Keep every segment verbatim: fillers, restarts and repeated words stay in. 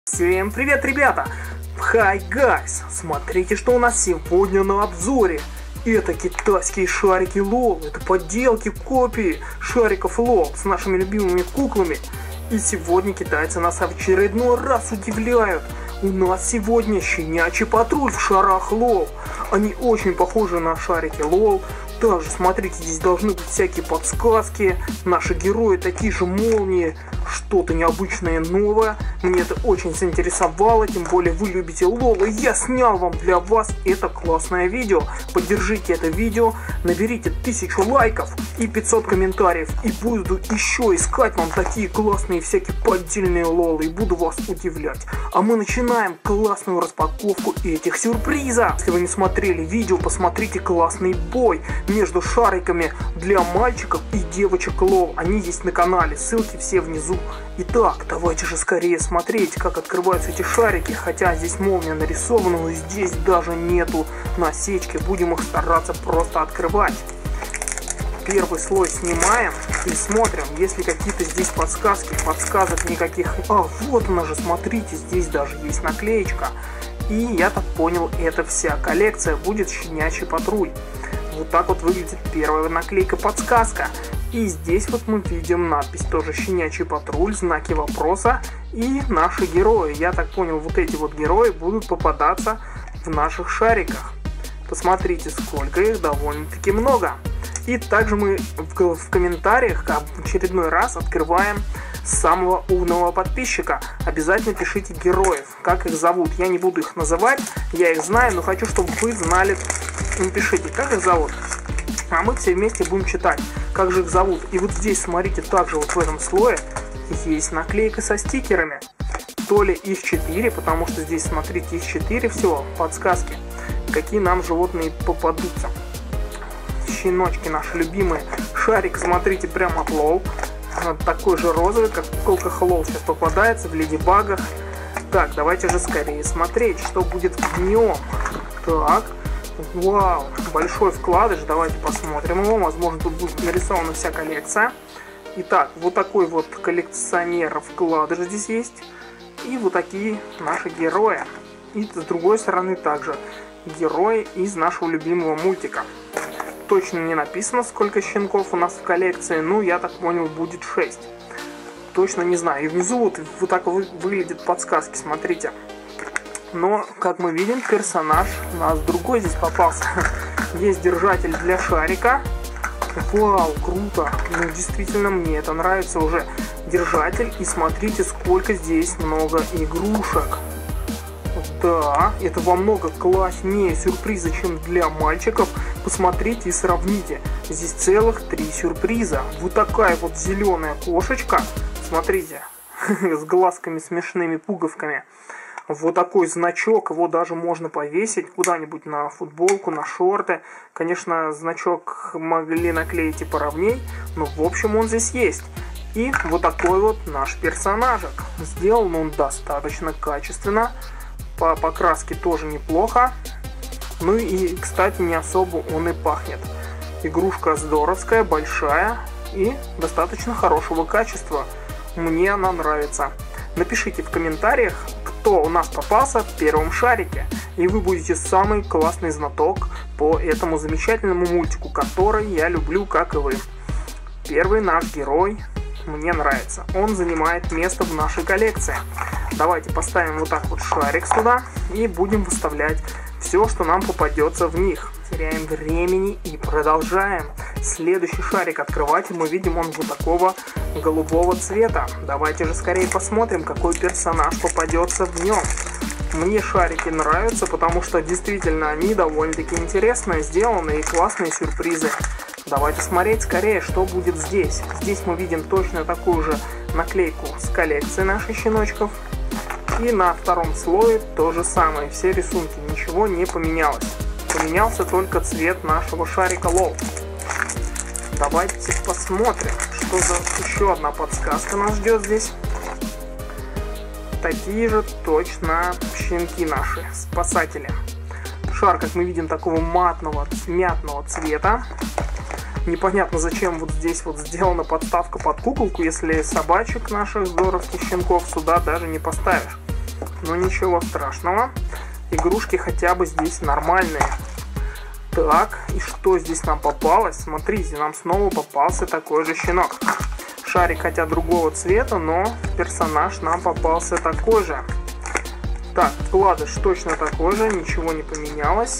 Всем привет, ребята! Hi, guys! Смотрите, что у нас сегодня на обзоре. Это китайские шарики лол. Это подделки, копии шариков лол с нашими любимыми куклами. И сегодня китайцы нас в очередной раз удивляют. У нас сегодня щенячий патруль в шарах лол. Они очень похожи на шарики лол. Также, смотрите, здесь должны быть всякие подсказки. Наши герои такие же молнии. Что-то необычное, новое. Мне это очень заинтересовало. Тем более вы любите лол. И я снял вам для вас это классное видео. Поддержите это видео. Наберите тысячу лайков и пятьсот комментариев. И буду еще искать вам такие классные всякие поддельные лолы. И буду вас удивлять. А мы начинаем классную распаковку этих сюрпризов. Если вы не смотрели видео, посмотрите классный бой между шариками для мальчиков и девочек лол. Они есть на канале, ссылки все внизу. Итак, давайте же скорее смотреть, как открываются эти шарики. Хотя здесь молния нарисована, но здесь даже нету насечки. Будем их стараться просто открывать. Первый слой снимаем и смотрим, есть ли какие-то здесь подсказки. Подсказок никаких. А, вот она же, смотрите, здесь даже есть наклеечка. И я так понял, это вся коллекция будет щенячий патруль. Вот так вот выглядит первая наклейка-подсказка. И здесь вот мы видим надпись тоже щенячий патруль, знаки вопроса и наши герои. Я так понял, вот эти вот герои будут попадаться в наших шариках. Посмотрите, сколько их, довольно-таки много. И также мы в, в комментариях в очередной раз открываем самого умного подписчика. Обязательно пишите героев, как их зовут. Я не буду их называть, я их знаю, но хочу, чтобы вы знали. Напишите, как их зовут. А мы все вместе будем читать, как же их зовут. И вот здесь, смотрите, также вот в этом слое есть наклейка со стикерами. То ли их четыре, потому что здесь, смотрите, их четыре всего, подсказки, какие нам животные попадутся. Щеночки наши любимые. Шарик, смотрите, прям от лол. Такой же розовый, как куколка Хэллоу сейчас попадается в Леди Багах. Так, давайте же скорее смотреть, что будет в нем. Так, вау, большой вкладыш, давайте посмотрим его. Возможно, тут будет нарисована вся коллекция. Итак, вот такой вот коллекционер вкладыш здесь есть. И вот такие наши герои. И с другой стороны также герои из нашего любимого мультика. Точно не написано, сколько щенков у нас в коллекции, но я так понял, будет шесть. Точно не знаю. И внизу вот, вот так вы, выглядят подсказки, смотрите. Но, как мы видим, персонаж у нас другой здесь попался. Есть держатель для шарика. Вау, круто. Ну, действительно, мне это нравится уже. Держатель. И смотрите, сколько здесь много игрушек. Да, это во много класснее сюрприза, чем для мальчиков. Посмотрите и сравните. Здесь целых три сюрприза. Вот такая вот зеленая кошечка. Смотрите, с глазками смешными пуговками. Вот такой значок, его даже можно повесить куда-нибудь на футболку, на шорты. Конечно, значок могли наклеить и поровней, но в общем он здесь есть. И вот такой вот наш персонажик. Сделан он достаточно качественно. По покраске тоже неплохо. Ну и, кстати, не особо он и пахнет. Игрушка здоровская, большая и достаточно хорошего качества. Мне она нравится. Напишите в комментариях, кто у нас попался в первом шарике. И вы будете самый классный знаток по этому замечательному мультику, который я люблю, как и вы. Первый наш герой мне нравится. Он занимает место в нашей коллекции. Давайте поставим вот так вот шарик сюда и будем выставлять все, что нам попадется в них. Теряем времени и продолжаем. Следующий шарик открывать, и мы видим он вот такого голубого цвета. Давайте же скорее посмотрим, какой персонаж попадется в нем. Мне шарики нравятся, потому что действительно они довольно-таки интересно сделаны и классные сюрпризы. Давайте смотреть скорее, что будет здесь. Здесь мы видим точно такую же наклейку с коллекцией наших щеночков. И на втором слое то же самое. Все рисунки, ничего не поменялось. Поменялся только цвет нашего шарика лол. Давайте посмотрим, что за еще одна подсказка нас ждет здесь. Такие же точно щенки наши, спасатели. Шар, как мы видим, такого матного, мятного цвета. Непонятно, зачем вот здесь вот сделана подставка под куколку, если собачек наших здоровских щенков сюда даже не поставишь. но ничего страшного. Игрушки хотя бы здесь нормальные. Так, и что здесь нам попалось? Смотрите, нам снова попался такой же щенок. Шарик хотя другого цвета, но персонаж нам попался такой же. Так, вкладыш точно такой же, ничего не поменялось.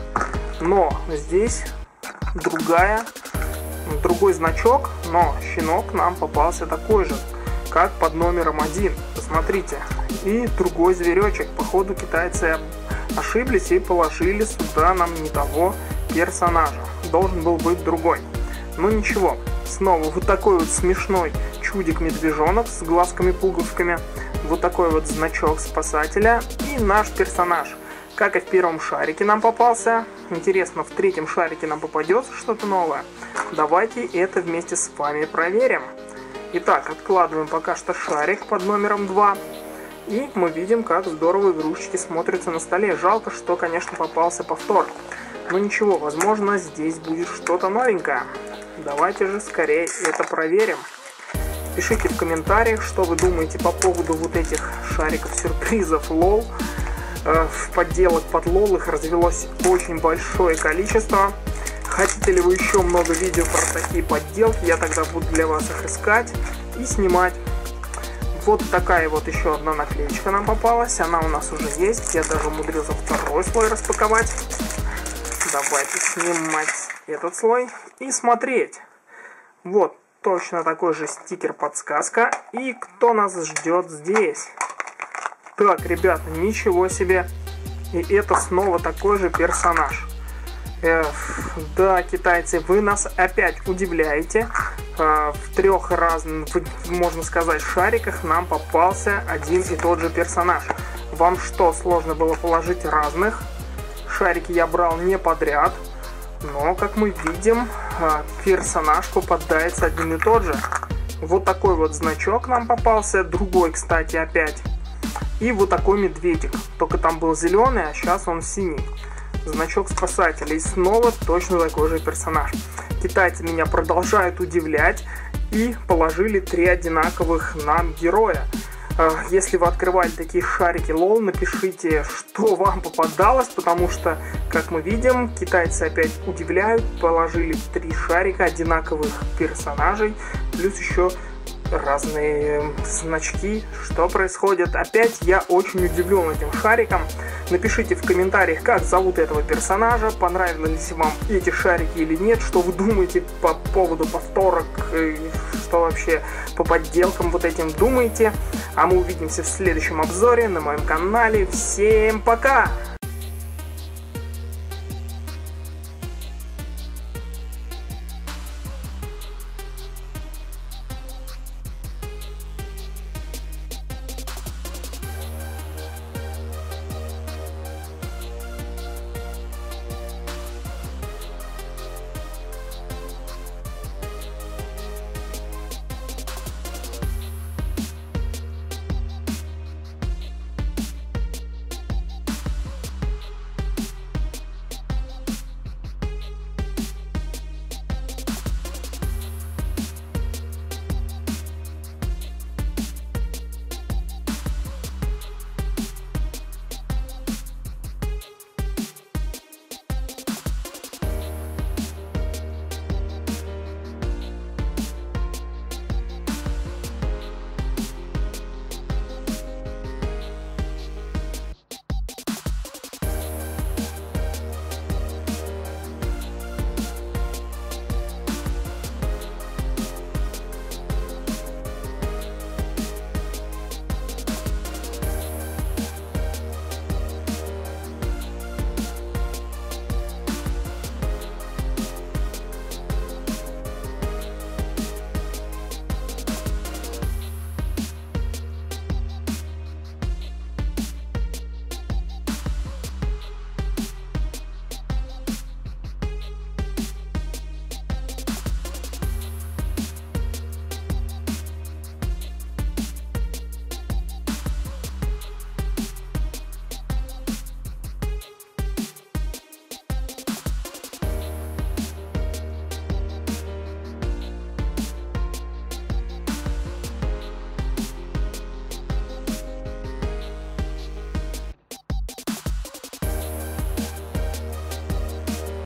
Но здесь другая, другой значок, но щенок нам попался такой же, как под номером один. Посмотрите. И другой зверечек. Походу китайцы ошиблись и положили сюда нам не того персонажа. Должен был быть другой. Ну ничего. Снова вот такой вот смешной чудик-медвежонок с глазками-пуговками. Вот такой вот значок спасателя. И наш персонаж. Как и в первом шарике нам попался. Интересно, в третьем шарике нам попадется что-то новое? Давайте это вместе с вами проверим. Итак, откладываем пока что шарик под номером два. И мы видим, как здорово игрушечки смотрятся на столе. Жалко, что, конечно, попался повтор. Но ничего, возможно, здесь будет что-то новенькое. Давайте же скорее это проверим. Пишите в комментариях, что вы думаете по поводу вот этих шариков-сюрпризов лол. В подделок под лол их развелось очень большое количество. Хотите ли вы еще много видео про такие подделки? Я тогда буду для вас их искать и снимать. Вот такая вот еще одна наклеечка нам попалась. Она у нас уже есть. Я даже умудрился второй слой распаковать. Давайте снимать этот слой и смотреть. Вот точно такой же стикер-подсказка. И кто нас ждет здесь? Так, ребята, ничего себе. И это снова такой же персонаж. Эх, да, китайцы, вы нас опять удивляете. Э, в трех разных, можно сказать, шариках нам попался один и тот же персонаж. Вам что, сложно было положить разных? Шарики я брал не подряд. Но, как мы видим, э, персонаж попадается один и тот же. Вот такой вот значок нам попался. Другой, кстати, опять. И вот такой медведик. Только там был зеленый, а сейчас он синий. Значок спасателя. И снова точно такой же персонаж. Китайцы меня продолжают удивлять. И положили три одинаковых нам героя. Если вы открывали такие шарики лол, напишите, что вам попадалось. Потому что, как мы видим, китайцы опять удивляют. Положили три шарика одинаковых персонажей. Плюс еще разные значки. Что происходит? Опять я очень удивлен этим шариком. Напишите в комментариях, как зовут этого персонажа, понравились вам эти шарики или нет, что вы думаете по поводу повторок, что вообще по подделкам вот этим думаете. А мы увидимся в следующем обзоре на моем канале. Всем пока!